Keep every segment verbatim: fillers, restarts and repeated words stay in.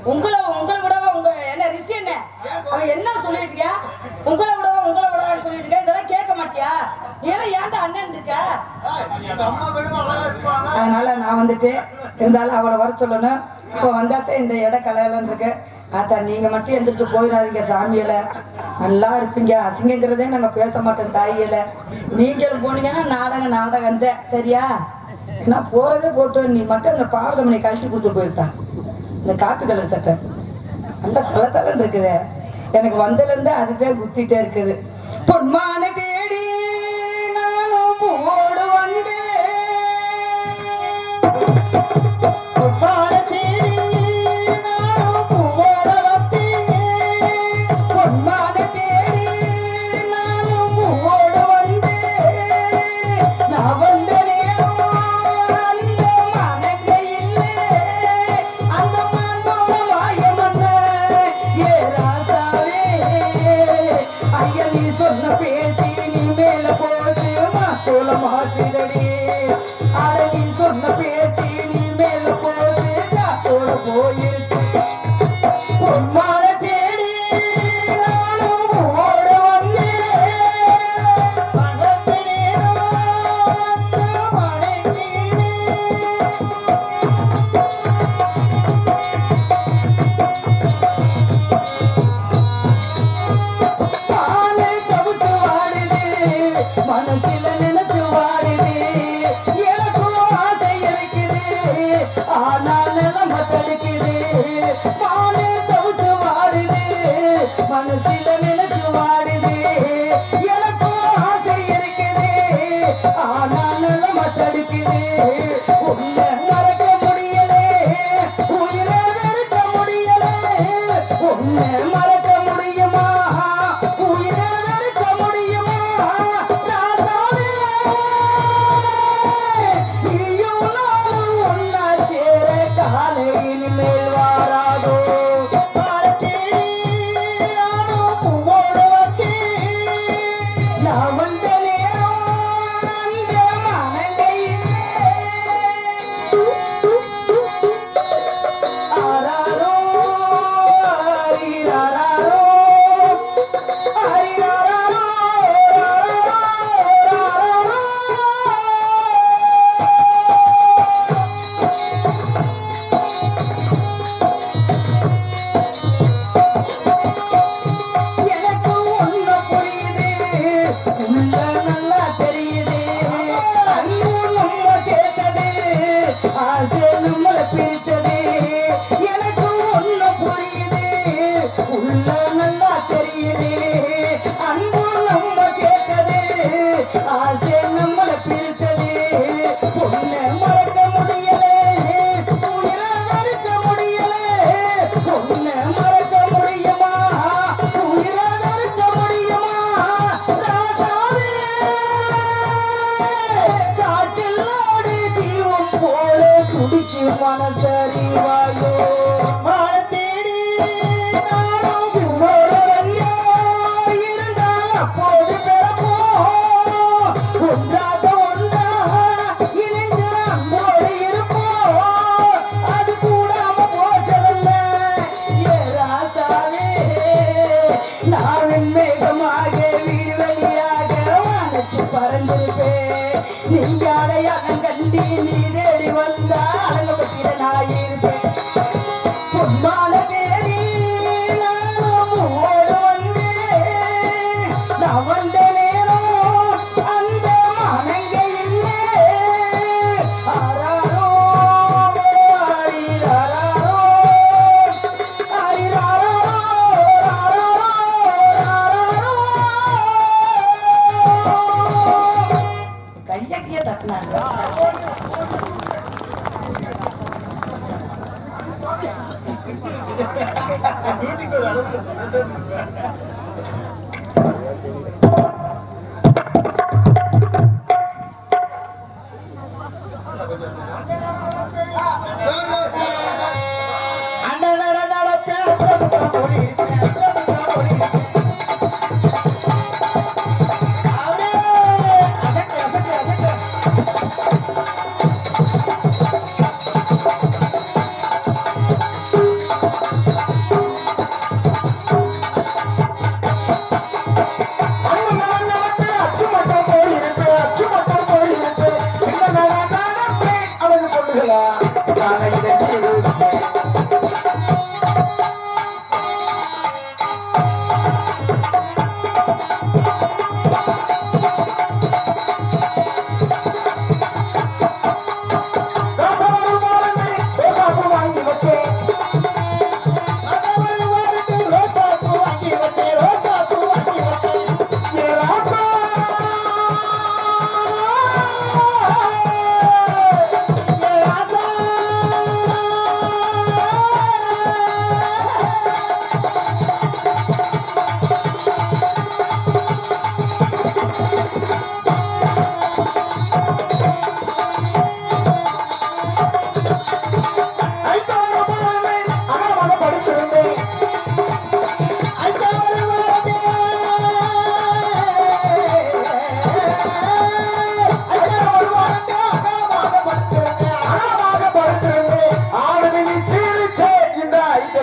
உங்களை உங்களை விடவா உங்க என்ன ரிசி என்ன அவன் என்ன சொல்லிட்டு இருக்க? உங்களை விடவா உங்களை விடவான்னு சொல்லிட்டு இருக்க. இதெல்லாம் கேட்க மாட்டியா? ஏன்னா ஏன்டா அண்ணன் இருக்க? அதனால நான் வந்துட்டு இருந்தாலும் அவளை வர சொல்லணும். இப்ப வந்தாத்த இந்த இட கலையெல்லாம் இருக்கு. ஆத்தா நீங்க மட்டும் எந்திரிச்சு போயிடாதீங்க. சாமியில நல்லா இருப்பீங்க. அசிங்கங்கிறதே நாங்க பேச மாட்டோம். தாயில நீங்களும் போனீங்கன்னா நாடகம் நாடகம் தான் சரியா? ஏன்னா போறதே போட்டு நீ மட்டும் அந்த பாரதமனை கழட்டி கொடுத்து போயிருந்தா. இந்த காப்பி கலர் சட்டை நல்லா தலை தலைன்னு இருக்குது. எனக்கு வந்ததுல இருந்து அதுவே குத்திட்டே இருக்குது. பொன்மான தேடி நானும் பூவோடு வந்தேன். பொன்மான தேடி நானும் பூவோட வந்தேன். பொன்மான தேடி நானும் பூவோடு வந்தேன். நான் வந்த நேரம் அந்த மனங்க இல்லை. அந்த மண்ணோட வாயமன்ன ஏ ராசாவே. ஐயா நீ சொன்ன பேச்சு நீ மேல போச்சு மாத்தோல மாச்சிதடி. அட நீ சொன்ன பேச்சு நீ மேல போச்சு காத்தோட போயிருச்சு. பொன்மான தேடி நானும் ஓட வந்தேன். பகத்த நேரம் அந்த மனைவியே. ஆனை கவுத்து வாடுது மனசுல நினைச்சு வாடுது. எனக்கும் ஆசை இருக்குது ஆனால் நிலம தடுக்குது. ஆனை கவுத்து வாடுது மனசுல நினைச்சு வாடுது. எனக்கும் ஆசை இருக்குது ஆனால் நிலம தடுக்குது. உன்னை மறக்க முடியலே உயிரை வெறுக்க முடியலே. உன்னை மறக்க முடியுமா உயிரை வெறுக்க முடியுமா? ராசாவே நீயும் நானும் ஒன்னா சேர காலையில் மேல் வாராதோ. நான் வந்த நேரம் அந்த மனங்கையிலே. ஆராரோ ஆரிராரோ ஆரிராரோ எனக்கு ஒண்ணு புரியுது உள்ள நல்லா தெரியுது. அன்பு நம்ம சேர்த்தது ஆசை நம்மள பிரிச்சது. எனக்கு ஒண்ணு புரியுது உள்ள நல்லா தெரியுது. அன்பு நம்ம சேர்த்தது ஆசை நம்மள பிரிச்சது. உன்னை மறக்க முடியலே உயிரை வெறுக்க முடியலே. உன்னை மறக்க முடியுமா உயிரை வெறுக்க முடியுமா? ராசாவே காட்டில் ஓடி தீவம் போல துடிச்சு மனசறிவாயோ. மான தேடி நானும் இவ்வளோ இருந்தால் அப்போது பிறப்போம். ஒன்றாக ஒன்றா இணைந்து அன்போடு இருப்போம். அது கூடாம போச்சதல்ல ஏ ராசாவே. நான் மேகமாக வீடு வழியாக வானத்து பறந்திருப்பேன். நீங்க அடையாளம் கண்டி நீ தேடி வந்தா அலங்கப்பட்டியில நான் இருப்பேன். பொன்மான தேடி நானும் ஓடு வந்தேன். நான் வந்த நேரம் அந்த மனங்கையிலே. ஆராரோ ஆரிராரோ ஆரிராரோ கையக்கிய தட்டினாங்க.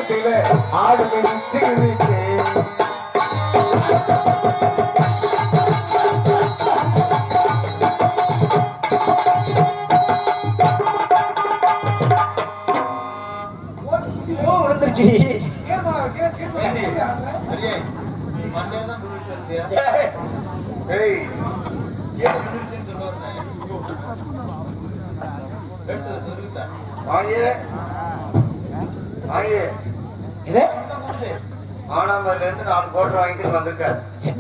பக்கத்தில ஆடு மிதிச்சிருச்சு. விழுந்துருச்சு. இது ஆனாமல இருந்து நாலு கோட்டை வாங்கிட்டு வந்திருக்காரு.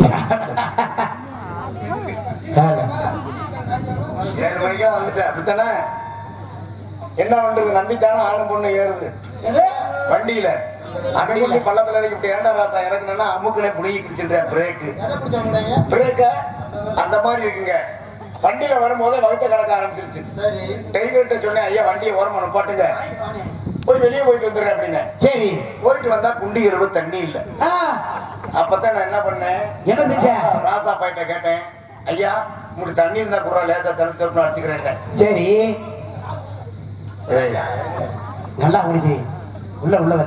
ஏழு மணிக்கா வந்துட்டேன். அப்படித்தானே? என்ன பண்றது? நம்பித்தானே ஆணும் பொண்ணு ஏறுது வண்டியில. அன்னைக்கு பள்ளத்துல இறக்கி இப்படி ஏண்டா ராசா இறக்குனா அமுக்குனே புடிங்கி குடிச்சுன்ற பிரேக்கு பிரேக்க அந்த மாதிரி இருக்குங்க. வண்டியில வரும்போதே வகுத்த கணக்க ஆரம்பிச்சிருச்சு. டிரைவர்கிட்ட சொன்னேன், ஐயா வண்டியை ஓரமா நிப்பாட்டுங்க, போய் வெளியே போயிட்டு வந்துடுறேன் அப்படின்னு. சரி, போயிட்டு வந்தா குண்டி இரவு தண்ணி இல்ல. அப்பதான் நான் என்ன பண்ணேன், என்ன செஞ்சேன், ராசா பாயிட்ட கேட்டேன், ஐயா உங்களுக்கு தண்ணி இருந்தா கூட லேசா தடுப்பு தடுப்பு அடிச்சுக்கிறேன். சரி, நல்லா முடிச்சு உள்ள உள்ள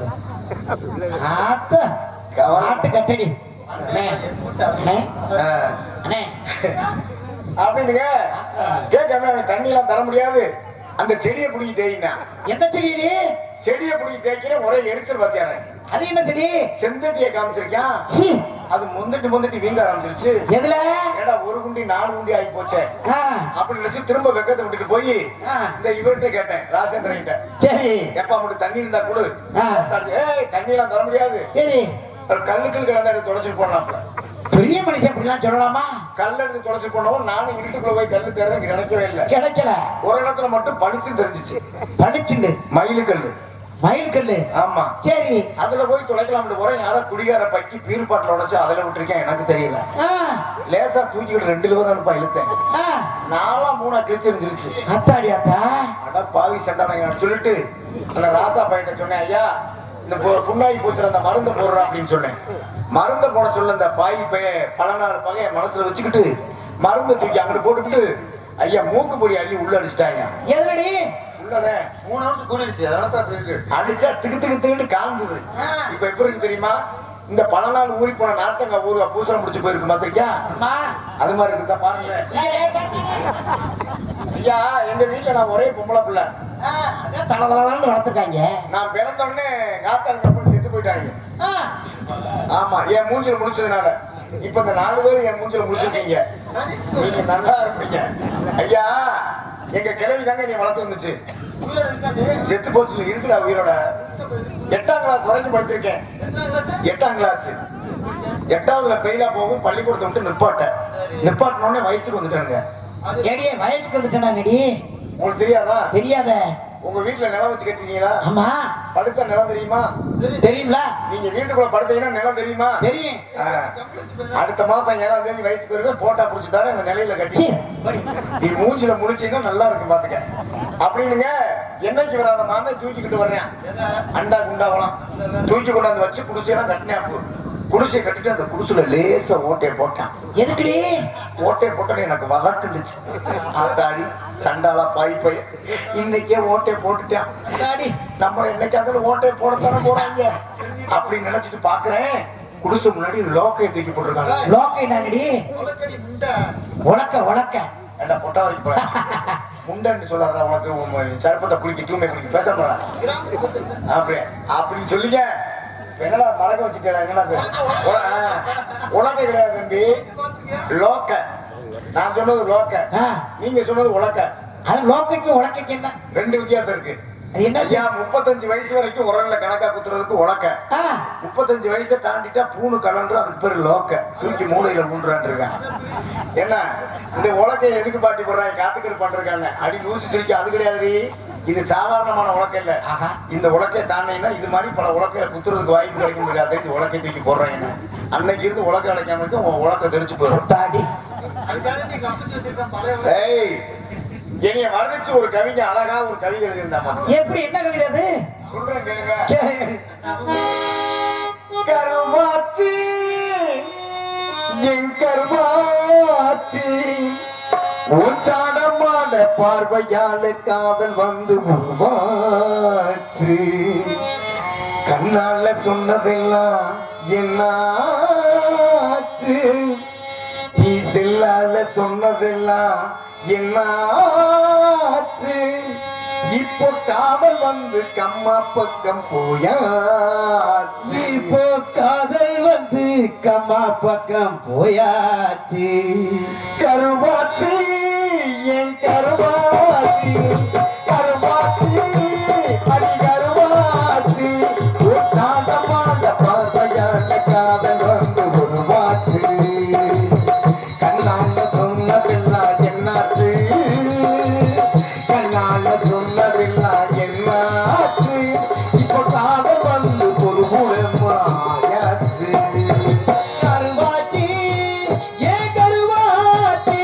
ஆட்டு கட்டடி அப்படிங்க கேட்காம தண்ணி எல்லாம் தர முடியாது. அந்த செடியை புடிங்கி தேய்னா. எந்த செடியடி? செடியை புடிங்கி தேய்க்கிற ஒரே எரிச்சல் பாத்தியாரு. அது என்ன செடி? செந்தட்டியை காமிச்சிருக்கான். அது முந்திட்டு முந்திட்டு வீங்க ஆரம்பிச்சிருச்சு. எதுல? ஏடா ஒரு குண்டி நாலு குண்டி ஆகி போச்சே அப்படி நினைச்சு திரும்ப வெக்கத்தை விட்டுட்டு போய் இந்த இவர்கிட்ட கேட்டேன், ராசேந்திரன் கிட்ட. சரி, எப்ப மட்டும் தண்ணி இருந்தா கொடு. ஏய் தண்ணி எல்லாம் தர முடியாது. சரி, கல்லுக்குள் கிடந்தா எடுத்து தொடச்சிட்டு போனாப்ல. பெரிய மனுஷன் அப்படிலாம் சொல்லலாமா? கல் எடுத்து தொடச்சு போனவும் நானும் இருட்டுக்குள்ள போய் கல்லு தேட கிடைக்கவே இல்லை. கிடைக்கல. ஒரு இடத்துல மட்டும் பளிச்சு தெரிஞ்சிச்சு. பளிச்சுண்டு மயிலு கல்லு. மயில் கல்லு. ஆமா. சரி, அதுல போய் துளைக்கலாம். போறேன், யாரோ குடிகார பக்கி பீர் பாட்டில் உடைச்சு அதுல விட்டுருக்கேன். எனக்கு தெரியல. லேசா தூக்கிட்டு ரெண்டு கிலோ தான் இழுத்தேன். நாலா மூணா கிழிச்சிருந்துருச்சு. அத்தாடி அத்தா அட பாவி சண்டான சொல்லிட்டு அந்த ராசா பையன் சொன்னேன், ஐயா இந்த புண்ணாகி போச்சு அந்த மருந்து போடுற அப்படின்னு சொன்னேன். மருந்தை போட சொல்ல இந்த பாய் பைய பல நாள் பகைய மனசுல வச்சுக்கிட்டு மருந்தை தூக்கி அங்கிட்டு போட்டுக்கிட்டு ஐயா மூக்கு பொடி அள்ளி உள்ள அடிச்சுட்டாங்க. எதுலடி? உள்ளதே மூணு நிமிஷம் கூடிடுச்சு. அதனால அப்படி இருக்கு. அடிச்சா திக்கு திக்கு திக்குன்னு காந்துது. இப்ப எப்படி இருக்கு தெரியுமா? இந்த பல நாள் ஊறி போன நாட்டங்க ஊரு பூசணம் முடிச்சு போயிருக்கு பாத்திருக்கியா? அது மாதிரி இருக்குதா பாருங்க. ஐயா எங்க வீட்டுல நான் ஒரே பொம்பளை பிள்ளை தலதலான்னு வளர்த்துருக்காங்க. நான் பிறந்த உடனே காத்தாங்க செத்து போயிட்டாங்க. ஆமா, என் மூஞ்சில முடிச்சதுனால இப்ப இந்த நாலு பேரும் என் மூஞ்சில முடிச்சிருக்கீங்க. நீங்க நல்லா இருப்பீங்க. ஐயா எங்க கிழவி தாங்க நீ வளர்த்து வந்துச்சு. செத்து போச்சு இருக்குடா உயிரோட. எட்டாம் கிளாஸ் வரைக்கும் படிச்சிருக்கேன். எட்டாம் கிளாஸ் எட்டாவதுல பெயிலா போகும் பள்ளிக்கூடத்தை விட்டு நிப்பாட்ட நிப்பாட்டினோடனே வயசுக்கு வந்துட்டானுங்க. வயசுக்கு வந்துட்டானடி. உங்களுக்கு தெரியாதா? தெரியாத. உங்க வீட்டுல நிலம் வச்சு கட்டிருக்கீங்களா? ஆமா. படுத்த நிலம் தெரியுமா? தெரியுங்களா? நீங்க வீட்டுக்குள்ள படுத்தீங்கன்னா நிலம் தெரியுமா? தெரியும். அடுத்த மாசம் ஏழாம் தேதி வயசுக்கு இருக்கு போட்டா புடிச்சுட்டாரு அந்த நிலையில கட்டி நீ மூஞ்சில முடிச்சீங்கன்னா நல்லா இருக்கு பாத்துக்க அப்படின்னுங்க. என்னைக்கு வராத மாமே தூக்கிக்கிட்டு வர்றேன். அண்டா குண்டாவலாம் தூக்கி கொண்டாந்து வச்சு குடிசையெல்லாம் கட்டினேன். குடிசை கட்டிட்டு அந்த குடிசுல லேசா ஓட்டையை போட்டான். எதுக்குடி ஓட்டையை போட்டோன்னு எனக்கு வதக்குண்டுச்சு. ஆத்தாடி சண்டாலா பாய் பைய இன்னைக்கே ஓட்டையை போட்டுட்டான். நம்ம இன்னைக்கு அதுல ஓட்டையை போடத்தானே போறாங்க அப்படின்னு நினைச்சிட்டு பாக்குறேன். குடிசை முன்னாடி லோக்கையை தூக்கி போட்டிருக்காங்க. லோக்கை தானடி உலக்க உலக்க ஏண்டா பொட்டா வரைக்கும் போற முண்டன்னு சொல்லாத. உனக்கு சர்ப்பத்தை குளிக்க தூய்மை குளிக்க பேச போறா அப்படி அப்படின்னு சொல்லிங்க. என்னடா மறக்க வச்சுட்டா? என்னடா உலக்க கிடையாது தம்பி, லோக்க. நான் சொன்னது லோக்க, நீங்க சொன்னது உலக்க. அது லோக்கைக்கு உலக்கைக்கு என்ன ரெண்டு வித்தியாசம் இருக்கு. ஐயா முப்பத்தஞ்சு வயசு வரைக்கும் உரல்ல கணக்கா குத்துறதுக்கு உலக்க. முப்பத்தஞ்சு வயசை தாண்டிட்டா பூணு கலன்று அதுக்கு பேரு லோக்க. தூக்கி மூளையில மூன்றான் இருக்கான். என்ன இந்த உலக்கை எதுக்கு பாட்டி போடுறாங்க? காத்துக்கரு பண்றாங்க. அடி நூசி தூக்கி அது கிடையாது. இது சாதாரணமான உலக்கம் இல்ல. இந்த உலக்கை தாண்டினா இது மாதிரி பல உலக்கையில குத்துறதுக்கு வாய்ப்பு கிடைக்க முடியாது. இந்த உலக்கை தூக்கி போடுறாங்க. அன்னைக்கு இருந்து உலக்க அடைக்காம இருக்கு உலக்க தெரிச்சு போயிடும். என்னைய வர்ணிச்சு ஒரு கவிஞ அழகா ஒரு கவிதை எழுதியிருந்தாமா. எப்படி? என்ன கவிதை அது? சொல்றேன் கேளுங்க. கருமாச்சி என் கருமாச்சி உச்சாடமான பார்வையால காதல் வந்து உருவாச்சு. கண்ணால சொன்னதெல்லாம் என்னாச்சு நீ செல்லால சொன்னதெல்லாம் என்னாச்சு இப்போ காதல் வந்து கம்மா பக்கம் போயாச்சு இப்போ காதல் வந்து கம்மா பக்கம் போயாச்சு கருவாச்சி என் கருவாச்சி கருவாச்சி அடி கருவாச்சி சாந்தமான பாசையான காதல் வந்து உருவாச்சு கண்ணால சொன்னதெல்லாம் என்னாச்சு கண்ணால சொன்னதெல்லாம் என்னாச்சு இப்போ காதல் வந்து பொதுவுடமாயாச்சு கருவாச்சி ஏ கருவாச்சி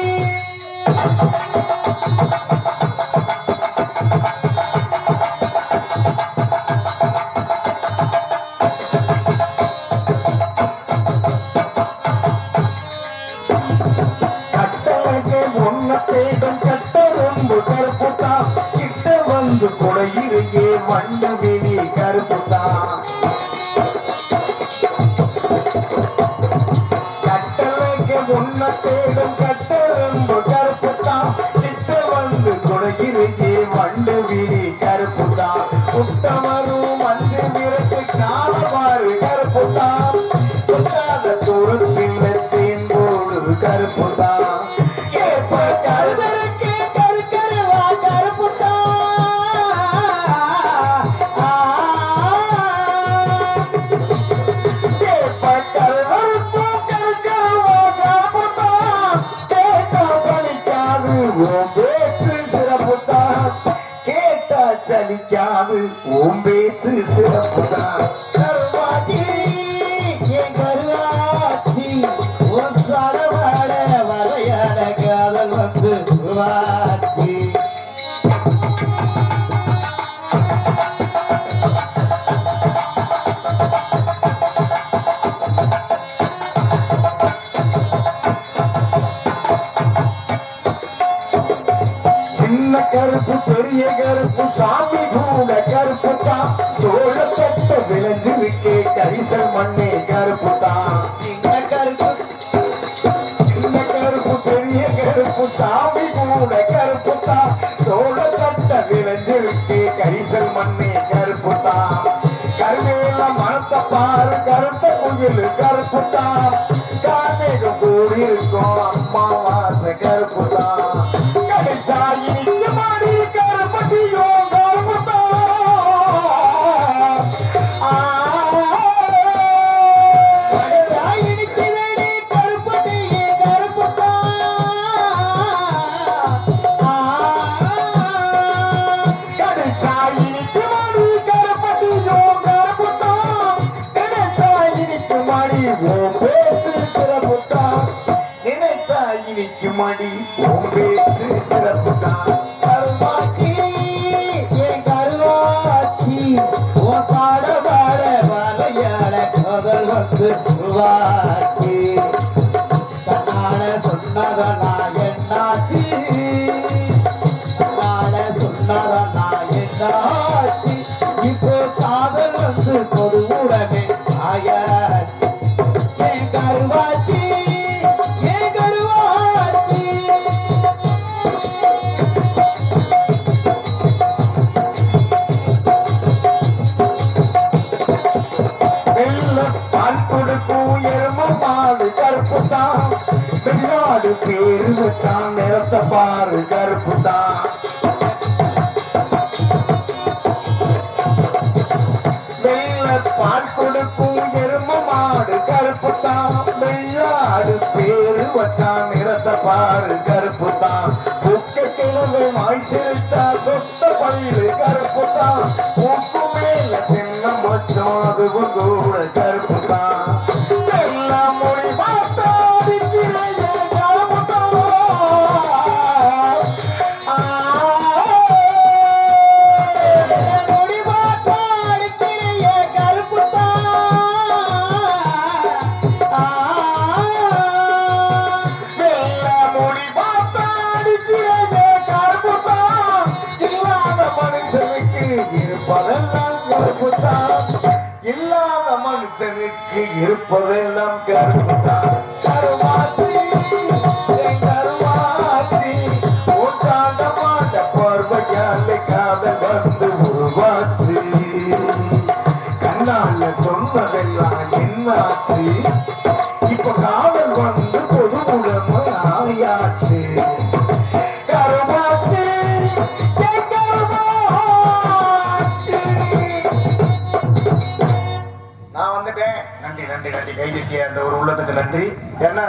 கொடையிலேயே வண்ணவெளி கருப்புதான் கட்டளைக்கு முன்ன தேடும் கட்டெரும்பு கருப்புதான் கிட்ட வந்து கொடையிலேயே வண்ணவெளி கருப்புதான் புத்தமரும் மஞ்சு விரட்டு காலவாறு கருப்புதான் புத்தாத தூரத்தில் தேன்போடு கருப்புதான் ஏற்ப கருதருக்கு கருக்கருவா கருப்புதான் சலிக்காது ஓம் பேச்சு சிறப்புதான் கருவாச்சி என் கருவாச்சி ஒரு சடவாட வரையான காதல் வந்து வாச்சி கருப்பு பெரிய கருப்பு சாமி கூட கருப்பு தான் சோழ கட்ட விளைஞ்சிருக்கே கரிசல் மண்ணே கருப்பு தான் சின்ன கருப்பு சின்ன கருப்பு பெரிய கருப்பு சாமி கூட கருப்பு தான் சோழ கட்ட விளைஞ்சிருக்கே கரிசல் மண்ணே கருப்பு தான் கருவேல மனத்தை பாரு கருத்த குயில் கருப்பு தான் காமேகம் கூடி இருக்கும் அம்மாவாசை கருப்பு தான் கடிச்சாயி மாடி கருப்பட்டியோ கருப்பு தான் கடிச்சாயினிக்கிறடி கருப்பட்டியே கருப்பு தான் கடிச்சாயினிக்கு மாடி கருப்பட்டியோ கருப்பு தான் கடிச்சாயினிக்கு மாடி ஓ பேச்சு சிறப்பு தான் நினைச்சாயினிக்கு மாடி ஓ பேச்சு சிறப்பு தான் கருவாச்சி என் கருவாச்சி ஓ பாட பாட வரையாட கதல் வந்து வாச்சி கண்ணாட சொன்னதனா என்னாச்சி கண்ணாட சொன்னதனா என்னாச்சி இப்போ காதல் வந்து பொதுவுடனே ஆயாச்சி என் கருவாச்சி என் கருவாச்சி பால் கொடுக்கும் எரும மாடு கருப்பு தான் வெளிநாடு பேரு வச்சான் நிறத்த பாரு கருப்பு தான் வெள்ள பால் கொடுக்கும் எரும மாடு கருப்பு தான் வெள்ளாடு பேரு வச்சான் நிறத்த பாரு கருப்பு தான் புக்க கிழமை மாய் சிரிச்சா சொத்த பயிறு கருப்பு தான் உப்பு மேல சின்னம் வச்சோம் அதுவும் கூட கருப்பு தான் எல்லாம் மொழி பார்த்தா கருப்பு தான் மொழி பார்த்தா கருப்பு தான் மொழி பார்த்தா கருப்பு தான் இல்லாத மனுஷனுக்கு இருப்பதெல்லாம் கருப்பு தான் மனுஷனுக்கு இருப்பதெல்லாம் கருமாத்தி கருமாத்தி உண்டாண்டமான பார்வையாலே காதல் வந்து உருவாச்சு கண்ணால சொன்னதெல்லாம் என்னாச்சு இப்ப காதல் வந்து பொதுமுடமை ஆயாச்சு கருமாத்தி நான் வந்துட்டேன். நன்றி நன்றி நன்றி கைதிக்கு அந்த ஒரு உள்ளத்துக்கு நன்றி. என்ன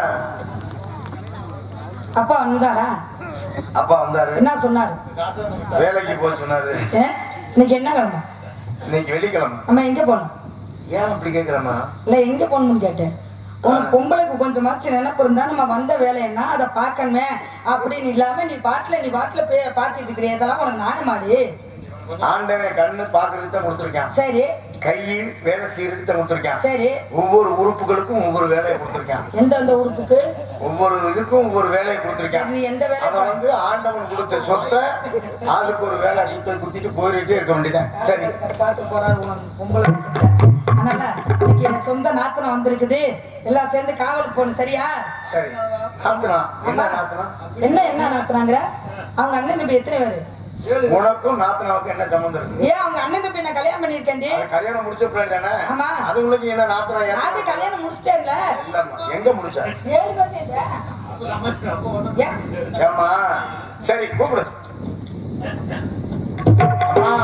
அப்பா வந்தாரா? அப்பா வந்தாரு. என்ன சொன்னாரு? வேலைக்கு போய் சொன்னாரு. இன்னைக்கு என்ன கிழமை? இன்னைக்கு வெள்ளிக்கிழமை. நம்ம எங்க போனோம்? ஏன் அப்படி கேக்குறமா? இல்ல எங்க போகணும்னு கேட்டேன். உனக்கு பொம்பளைக்கு கொஞ்சமாச்சு நினைப்பு இருந்தா நம்ம வந்த வேலை என்ன அதை பாக்கணுமே அப்படின்னு இல்லாம நீ பாட்டுல நீ பாட்டுல போய் பாத்துட்டு இருக்கிற இதெல்லாம் உனக்கு நாயமாடி. ஆண்டவன் கண்ணு பாக்குறதுக்கு தான் கொடுத்துருக்கான். சரி. கையில் வேலை செய்யறதுக்கு தான் கொடுத்துருக்கான். சரி. ஒவ்வொரு உறுப்புகளுக்கும் ஒவ்வொரு வேலையை கொடுத்துருக்கான். எந்தெந்த உறுப்புக்கு ஒவ்வொரு இதுக்கும் ஒவ்வொரு வேலையை கொடுத்துருக்கான். நீ எந்த வேலை வந்து ஆண்டவன் கொடுத்த சொத்தை ஆளுக்கு ஒரு வேலை கொடுத்து குத்திட்டு போயிட்டே இருக்க வேண்டியதான். சரி பாத்து போறாரு பொம்பளை. அதனால இன்னைக்கு என் சொந்த நாத்தனம் வந்திருக்குது, எல்லாம் சேர்ந்து காவலுக்கு போகணும். சரியா? சரி. நாத்தனம் என்ன நாத்தனம்? என்ன என்ன நாத்தனாங்கிற? அவங்க அண்ணன் தம்பி எத்தனை பேரு? உனக்கும் நாத்தனாவுக்கும் என்ன சம்பந்தம் இருக்கு? ஏன் அவங்க அண்ணன் தம்பி நான் கல்யாணம் பண்ணிருக்கேன். கல்யாணம் முடிச்ச பிள்ளை தானே? ஆமா. அது உங்களுக்கு என்ன நாத்தனா? அது கல்யாணம் முடிச்சிட்டேன்ல. எங்க முடிச்சா? ஏழு பேர். ஏமா சரி கூப்பிடு. அம்மா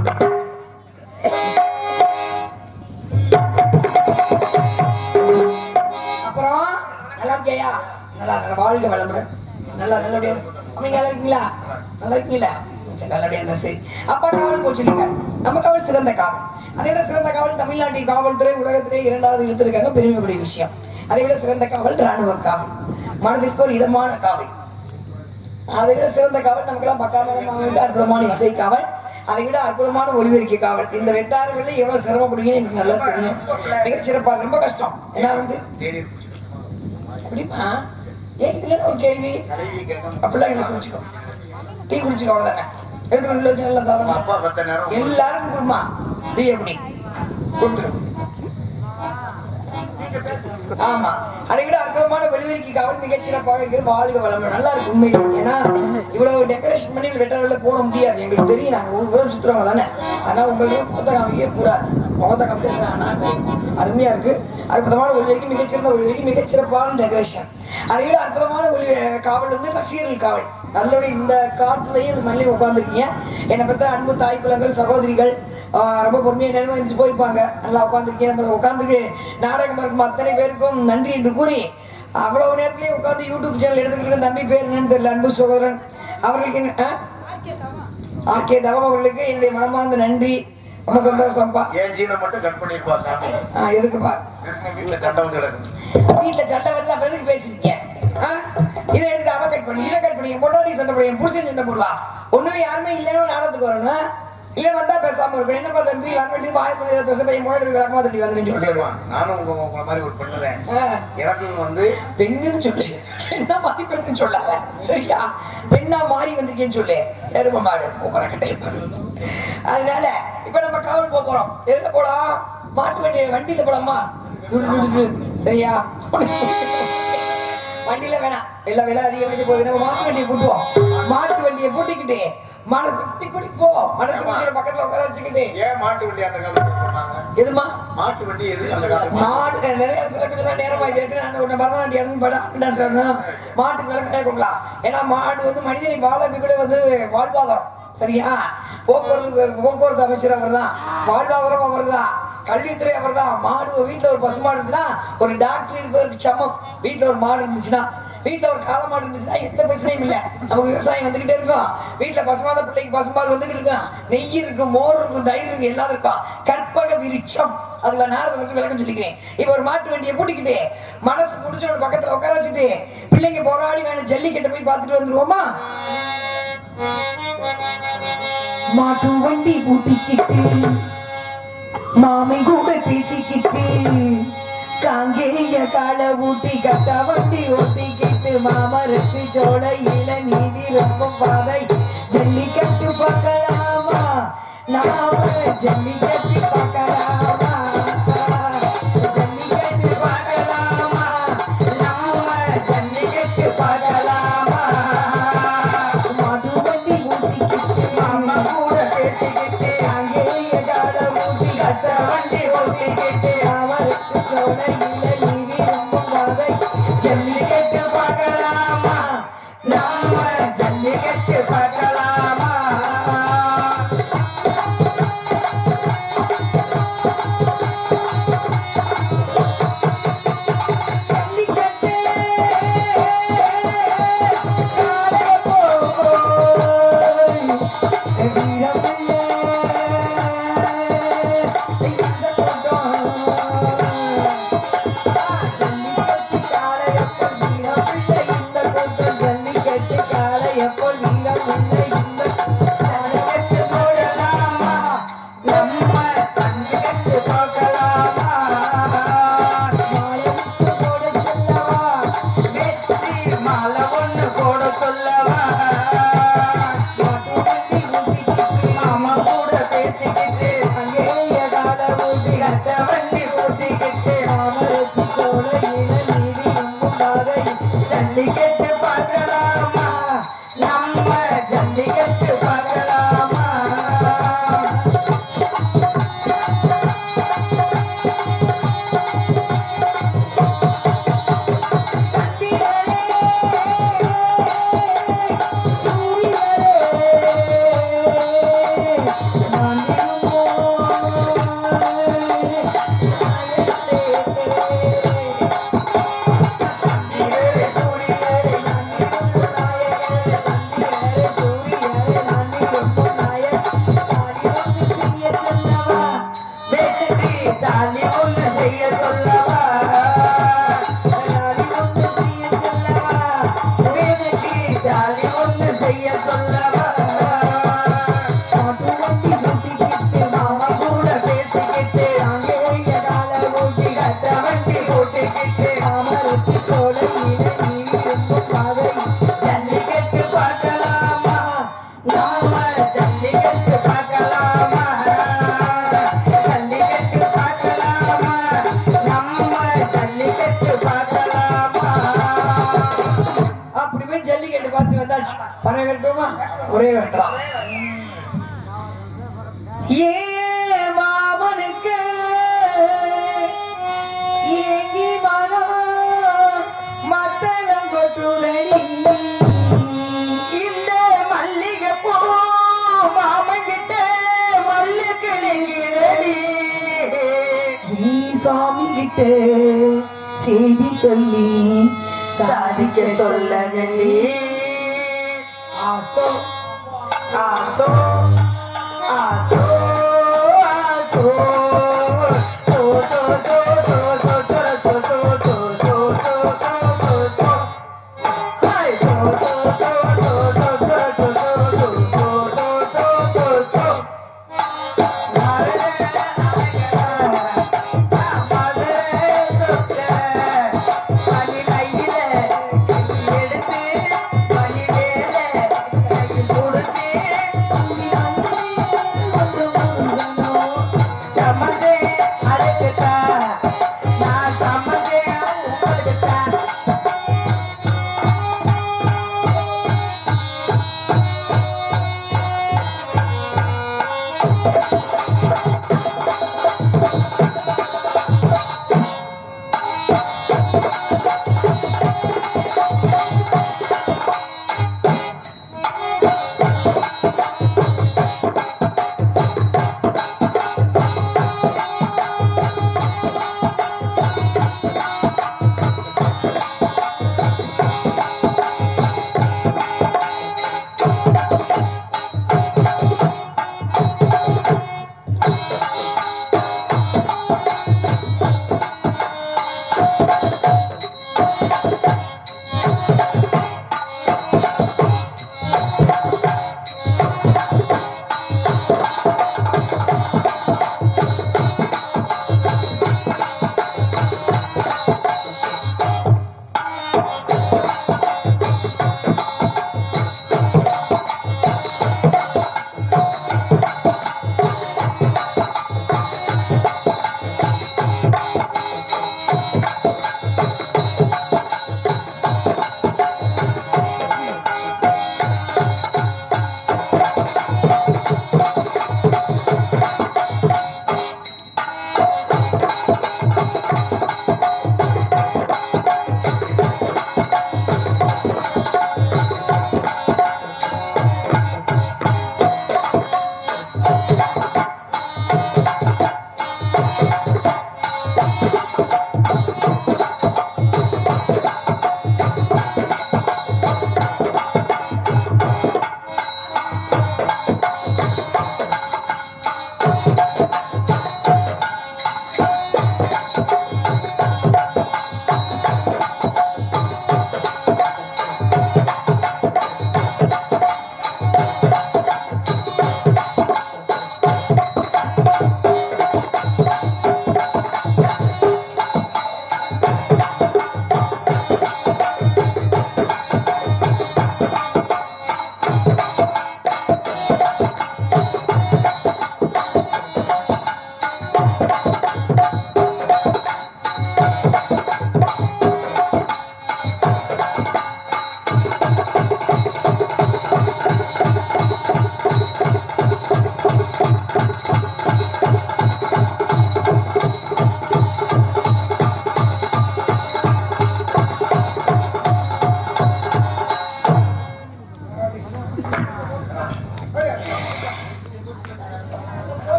அப்புறம் நல்லா இருக்கியா? நல்லா நல்லா வாழ்க்கை வளமுடன். நல்லா நல்லபடியா நீங்க நல்லா இருக்கீங்களா? நல்லா இருக்கீங்களா? சரி நல்லபடியா இருந்தா சரி. அப்பா காவல் போச்சுங்க. நம்ம காவல் சிறந்த காவல். அதை விட சிறந்த காவல் தமிழ்நாட்டின் காவல்துறை உலகத்திலே இரண்டாவது இழுத்திருக்காங்க. பெருமைக்குரிய விஷயம். அதை விட சிறந்த காவல் ராணுவ காவல், மனதிற்கு ஒரு இதமான காவல். அதை விட சிறந்த காவல் நமக்கெல்லாம் பக்காம அற்புதமான இசை காவல், அதை விட அற்புதமான ஒளிபெருக்கி காவல். இந்த வெட்டாறுகள்ல எவ்வளவு சிரமப்படுவீங்கன்னு எனக்கு நல்லா தெரியும். மிக சிறப்பா ரொம்ப கஷ்டம். ஏன்னா வந்து அப்படிமா ஏன் இதுல ஒரு கேள்வி அப்படிலாம் என்ன குடிச்சுக்கோ, டீ குடிச்சுக்கோ, அவ்வளவுதானே. எடுத்து வச்சு நல்லா தாதான் எல்லாருக்கும் கொடுமா டீ. எப்படி கொடுத்துரு. ஆமா. அதை விட அற்புதமான வெளிவெளிக்கு காவல் மிகச்சிறப்பாக இருக்கிறது. வாழ்க வளமுடன். நல்லா இருக்கு உண்மையில. ஏன்னா இவ்வளவு டெக்கரேஷன் பண்ணி வெட்டாரில் போட முடியாது. எங்களுக்கு தெரியும், நாங்க ஒரு பேரும் சுத்துறவங்க தானே. ஆனா உங்களுக்கு முகத்தை காமிக்கவே கூடாது. முகத்தை காமிக்க அருமையா இருக்கு. அற்புதமான ஒளிவெளிக்கு மிகச்சிறந்த ஒளிவெளிக்கு மிகச்சிறப்பான டெக்கரேஷன். அதை விட அற்புதமான ஒளி காவல் வந்து ரசிகர்கள் காவல். நல்லபடி இந்த காட்டுலயும் இந்த மண்ணிலையும் உட்காந்துருக்கீங்க. என்னை பத்த அன்பு தாய் குலங்கள் சகோதரிகள் ரொம்ப பொறுமையா நேரமா இருந்துச்சு போயிருப்பாங்க. நல்லா உட்காந்துருக்கேன். உட்காந்துருக்கு நாடகம் இருக்கும் அத்தனை பேருக்கும் நன்றி என்று கூறி அவ்வளவு நேரத்திலேயே உட்காந்து யூடியூப் சேனல் எடுத்துக்கிட்டு தம்பி பேர் என்னன்னு தெரியல, அன்பு சகோதரன் அவர்களுக்கு ஆர் கே தவம் அவர்களுக்கு என்னுடைய மனமார்ந்த நன்றி. ரொம்ப சந்தோஷம்ப்பா. ஏன் ஜீனை மட்டும் கட் பண்ணிருப்பா சாமி. எதுக்குப்பா? வீட்டுல சண்டை வந்து கிடக்கு. வீட்டுல சண்டை வந்து அப்புறம் எதுக்கு பேசிருக்கேன்? இதை எடுத்து அதை கட் பண்ணி இதை கட் பண்ணி பொண்டாட்டி சண்டை போடுவேன், புருஷன் சண்டை போடலாம். ஒண்ணுமே யாருமே இல்லைன்னு நாடகத்துக்கு வரணும். இல்ல வந்தா பேசாம இருப்பேன். என்ன தம்பி வர வேண்டியது வாயத்துல பேச பையன் முன்னாடி விளக்கமா தட்டி வந்து சொல்லிடுவான். நானும் உங்க உங்களை மாதிரி ஒரு பெண்ணுறேன். எனக்கு வந்து பெண்ணுன்னு சொல்லு, என்ன மாதிரி பெண்ணுன்னு சொல்லாத. சரியா? பெண்ணா மாறி வந்திருக்கேன்னு சொல்லு. எரும மாடு போற கட்டை. அதனால இப்ப நம்ம காவல் போக போறோம். எதுல போலாம்? மாட்டு வண்டி வண்டியில போலாமா? சரியா? வண்டியில வேணாம், எல்லா விலை அதிகம் வேண்டி போகுது. நம்ம மாட்டு வண்டியை கூட்டுவோம். மாட்டு வண்டியை கூட்டிக்கிட்டு மனசு குட்டி குட்டி போ. மனசு முடிக்கிற பக்கத்துல உட்கார வச்சுக்கிட்டு. ஏன் மாட்டு வண்டி அந்த காலத்துல போனாங்க? எதுமா மாட்டு வண்டி எது அந்த காலத்துல? மாட்டு நிறைய கொஞ்சம் நேரமா கேட்டு நான் ஒரு பரதநாட்டியம் படம் சொன்னேன். மாட்டுக்கு விளக்கே கொடுக்கலாம். ஏன்னா மாடு வந்து மனிதனை வாழக்கு கூட வந்து வாழ்வாதாரம். சரியா? போக்குவரத்து போக்குவரத்து அமைச்சர் அவர் தான், வாழ்வாதாரம் அவர் தான், கல்வித்துறை அவர் தான். மாடு வீட்டுல ஒரு பசு மாடு இருந்துச்சுன்னா ஒரு டாக்டர் இருப்பதற்கு சமம். வீட்டுல ஒரு மாடு இருந்துச்சுன்னா, வீட்டுல ஒரு காளை மாடு இருந்துச்சுன்னா எந்த பிரச்சனையும் இல்லை. நமக்கு விவசாயம் வந்துகிட்டே இருக்கும். வீட்டுல பசுமாத பிள்ளைக்கு பசுமாடு வந்துகிட்டு இருக்கும். நெய் இருக்கு, மோர் இருக்கும், தயிர் இருக்கு, எல்லாம் இருக்கும். கற்பக விருட்சம். அதுல நேரத்தை வச்சு விளக்கம் சொல்லிக்கிறேன். இப்ப ஒரு மாட்டு வண்டியை பூட்டிக்கிட்டு மனசு குடிச்சு ஒரு பக்கத்துல உட்கார வச்சுட்டு பிள்ளைங்க போராடி வேணும் ஜல்லிக்கட்டை போய் பார்த்துட்டு வந்துருவோமா? மாட்டு வண்டி பூட்டிக்கிட்டு மாமை கூட பேசிக்கிட்டு காங்கேய கால ஊட்டி கட்ட வண்டி ஓட்டிக்கிட்டு மாமரத்து சோலையில நீதி ரொம்ப பாதை ஜல்லிக்கட்டு பார்க்கலாமா? நாம ஜல்லிக்கட்டு பார்க்கலாமா? கேட்டு அவருக்கு சோலையில நீ விரும்பும் பாதை ஜல்லிக்கட்டு பார்க்கலாமா நாம ஜல்லிக்கட்டு பார்க்கலாமா ஜல்லிக்கட்டு பார்க்கலாமா நம்ம ஜல்லிக்கட்டு பார்க்கலாமா தாலி ஒண்ணு செய்ய சொல்லவா தாலி ஒண்ணு செய்ய சொல்லவா வேலைக்கு தாலி ஒண்ணு செய்ய சொல்லவா மாட்டு வண்டி ஓட்டிக்கிட்டு மாமா கூட பேசிக்கிட்டு அங்கே கால ஓட்டி கட்ட வண்டி ஓட்டிக்கிட்டு மாமரத்து சோலையில நீ விரும்பும் பாதை ஜல்லிக்கட்டு பார்க்கலாமா நாம ஜல்லிக்கட்டு பார்க்கலாமா அப்படிமே ஜல்லிக்கட்டு பார்த்து வந்தாச்சு பண வேண்டுமா ஒரே வேண்டாம் ஏ மாமனுக்கு ஏங்கி மனோ மத்தளம் கொட்டுதடி இந்த மல்லிகை பூ மாமங்கிட்ட மல்லுக்கு நெங்கிடடி நீ சாமி கிட்ட செய்தி சொல்லி சாதிக்க சொல்லடி ஆசோ ஆசோ ஆசோ ஆசோ சோ சோ சோ சோ சோ சோ சோ சோ சோ சோ சோ ஹாய் சோ சோ சோ சோ சோ சோ சோ சோ சோ சோ சோ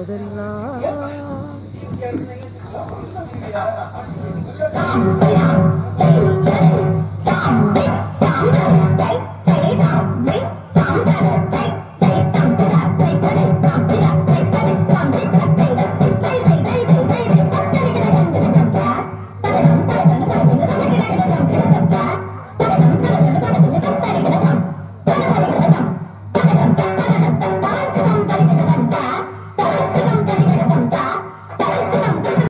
போதெல்லாம்